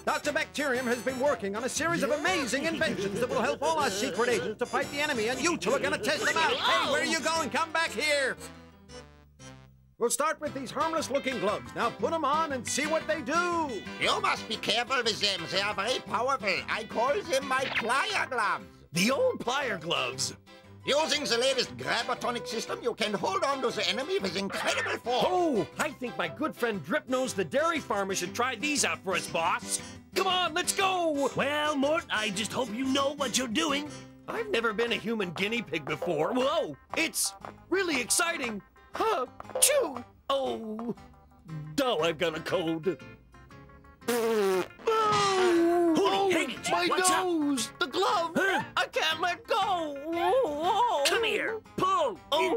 Dr. Bacterium has been working on a series of amazing inventions that will help all our secret agents to fight the enemy, and you two are going to test them out. Hey, where are you going? Come back here. We'll start with these harmless-looking gloves. Now put them on and see what they do. You must be careful with them. They are very powerful. I call them my plier gloves. The old plier gloves. Using the latest grabatonic system, you can hold on to the enemy with incredible force. Oh, I think my good friend Dripnose the dairy farmer should try these out for us, boss. Come on, let's go. Well, Mort, I just hope you know what you're doing. I've never been a human guinea pig before. Whoa, it's really exciting. Huh, chew. Oh, duh, I've got a cold. My nose! The glove! Huh? I can't let go! Come here! Pull!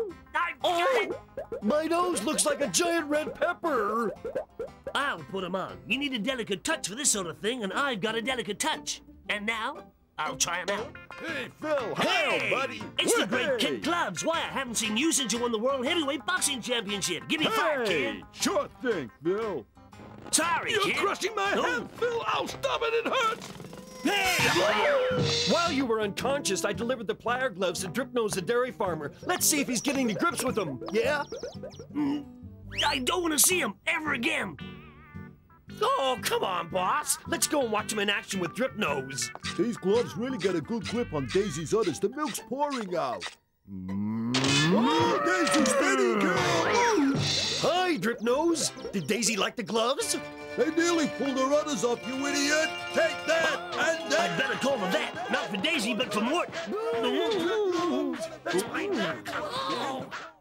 My nose looks like a giant red pepper! I'll put 'em on. You need a delicate touch for this sort of thing, and I've got a delicate touch. And now, I'll try 'em out. Hey, Phil. Hey, buddy. It's the great Kid Gloves. Why, I haven't seen you since you won the World Heavyweight Boxing Championship. Give me 5, kid. Sure thing, Phil. Sorry, You're kid. crushing my hand, Phil. I'll stop it. It hurts. Hey! While you were unconscious, I delivered the plier gloves to Dripnose the dairy farmer. Let's see if he's getting to grips with them. Yeah? I don't want to see him ever again. Oh, come on, boss. Let's go and watch him in action with Dripnose. These gloves really get a good grip on Daisy's udders. The milk's pouring out. Oh, Daisy, steady, girl! Hi, Dripnose. Did Daisy like the gloves? They nearly pulled her udders off, you idiot! Take that, and I'd that! better call the vet. Not for Daisy, but for Mort. That's my